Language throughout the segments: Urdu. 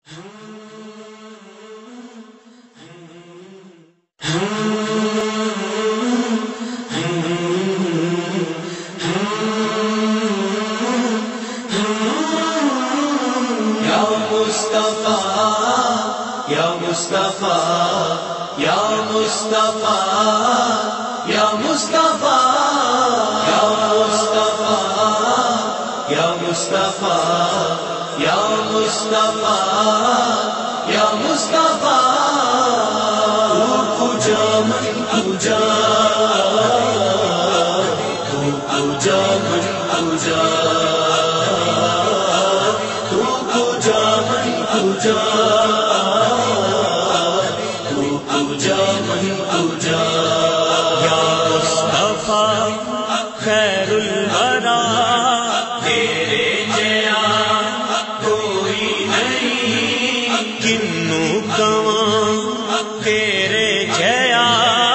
یا مصطفیٰ یا مصطفیٰ یا مصطفیٰ یا مصطفیٰ یا مصطفیٰ یا مصطفیٰ یا مصطفیٰ تو جا من پوجا تو پوجا من پوجا تو پوجا من پوجا خیر الورا تیرے جیا کوئی نہیں، کنو کواں تیرے جیا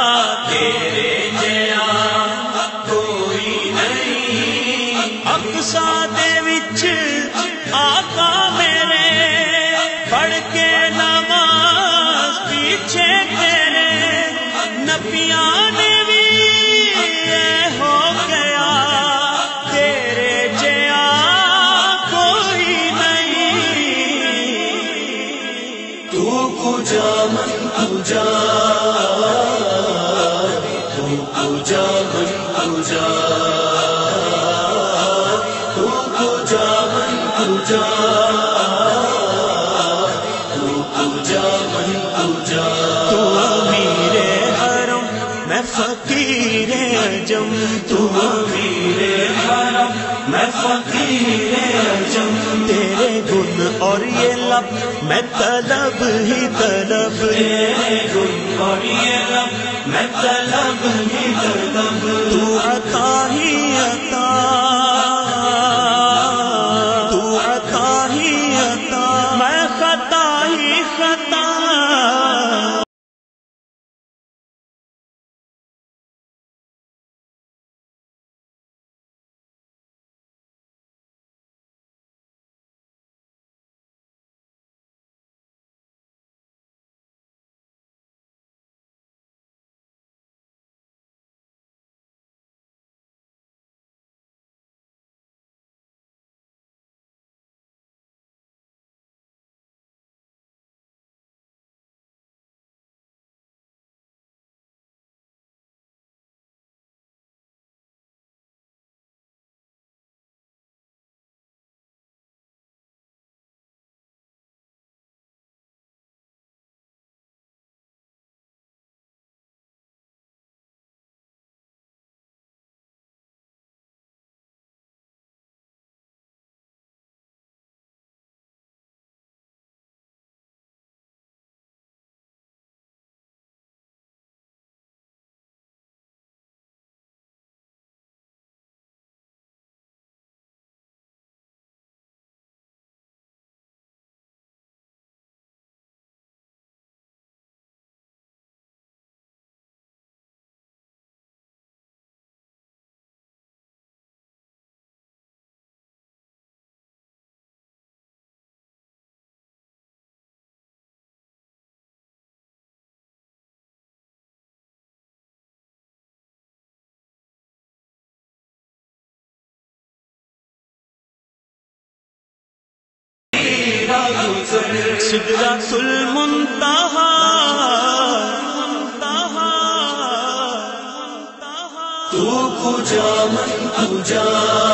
کوئی نہیں۔ اقصا دے وچ آقا میرے پڑھ کے نماز پیچھے تیرے نبیاں نے پوجا من پوجا تو پوجا من پوجا تو پوجا من پوجا تو پوجا من پوجا۔ تو امیر حرم میں فقیر عجم، تو امیر حرم میں فقیر عجم، تیرے گن اور یہ لب میں طلب ہی طلب، تیرے گن اور یہ لب میں طلب ہی طلب، تو عطا ہی عطا، تو عطا ہی عطا، میں خطا ہی خطا۔ سدرۃ المنتہا تو پوجا من پوجا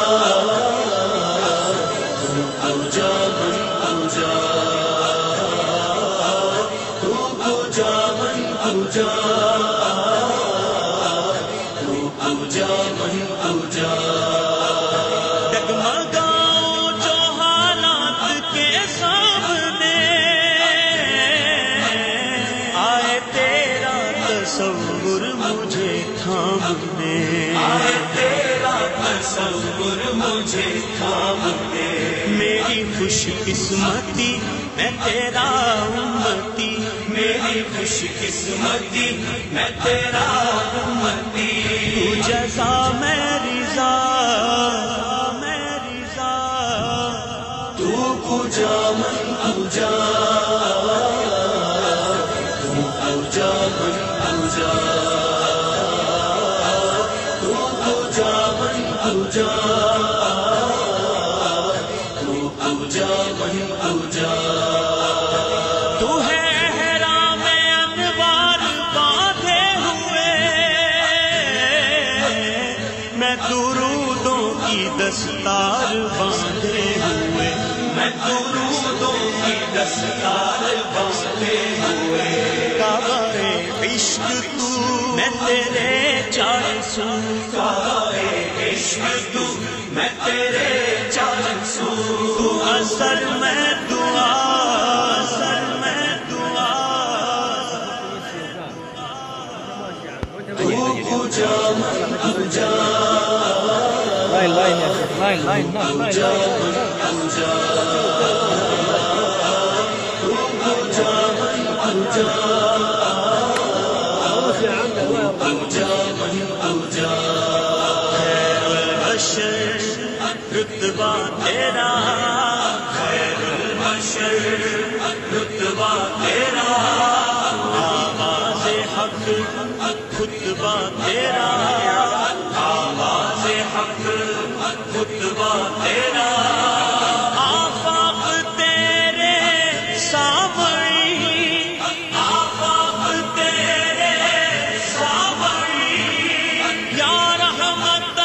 تو پوجا من پوجا تو پوجا من پوجا تو پوجا من پوجا۔ تصور مجھے تھامنے، تیرا تصور مجھے تھامنے، میری خوش قسمتی میں تیرا امتی، میری خوش قسمتی میں تیرا امتی، تو جزا میں رضا، تو پوجا من پوجا پوجا تو ہے احرام انوار باندھے ہوئے، میں درودوں کی دستار باندھے ہوئے، میں درودوں کی دستار باندھے ہوئے، کعبہ عشق تو میں تیرے چار سو، کعبہ عشق تو میں تیرے چار سو، تو اثر میں دعا، اثر میں دعا، تو پوجا من پوجا، لاین لاین یا شیخ، لاین لاین پوجا من پوجا، تو پوجا من پوجا، پوجا من پوجا، خیر البشر رتبہ تیرا، خیر البشر رتبہ تیرا، آواز حق خطبہ تیرا، آواز حق خطبہ تیرا، آفاق تیرے سامعی، آفاق تیرے سامعی، یا رحمت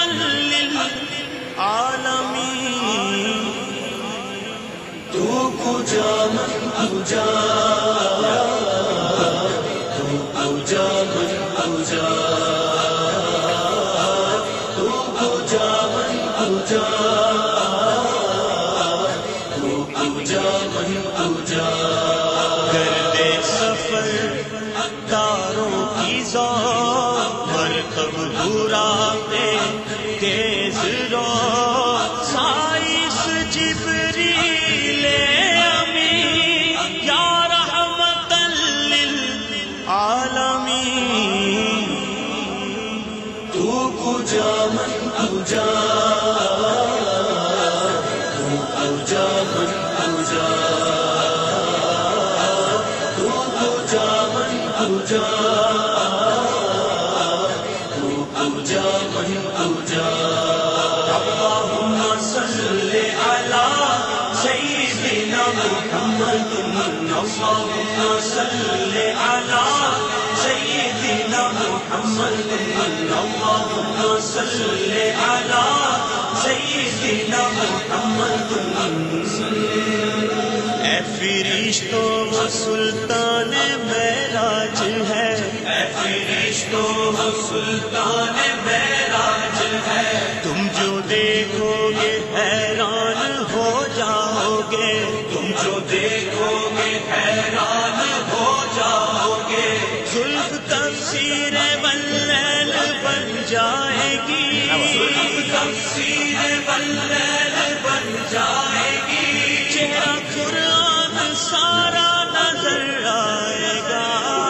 للعالمین، تو پوجا من پوجا، تو پوجا من پوجا، تو پوجا من پوجا، تو پوجا من پوجا، گردے سفر تاروں کی ذوق، مرکب براتے تیز رو، سائس جبریل امین، یا رحمت للعالمین، تو پوجا من پوجا، تو پوجا من پوجا، تو پوجا من پوجا، تو پوجا من پوجا، اللہم صل علی سیدنا محمد، اللہم صل علی سیدنا محمد، اللہم صل علی سیدنا محمد، اے فرشتوں وہ سلطان معراج ہے، اے فرشتوں وہ سلطان معراج ہے، تم جو دیکھو گے حیران ہو جاؤ گے، تم جو دیکھو گے حیران ہو جاؤ گے، زلف تفسیر واللیل بن جائے گی، تفسیر واللیل بن جائے گی، چہرہ قرآن سارا نظر آئے گا،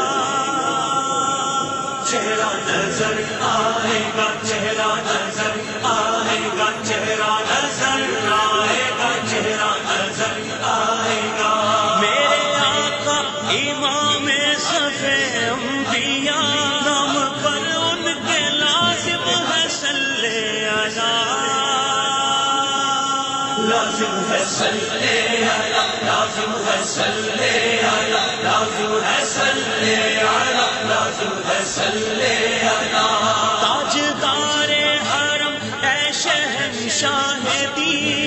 چہرہ نظر آئے گا، چہرہ نظر آئے گا، چہرہ نظر آئے گا، چہرہ نظر آئے گا، میرے آقا امام صفِ انبیاء، نام پر ان کے لازم ہے صلی علی، لازم ہے صلی علی، لازم ہے صلی علی، لازم ہے صلی علی، لازم ہے صلی علی، تاجدار حرم اے شہنشاہ دین،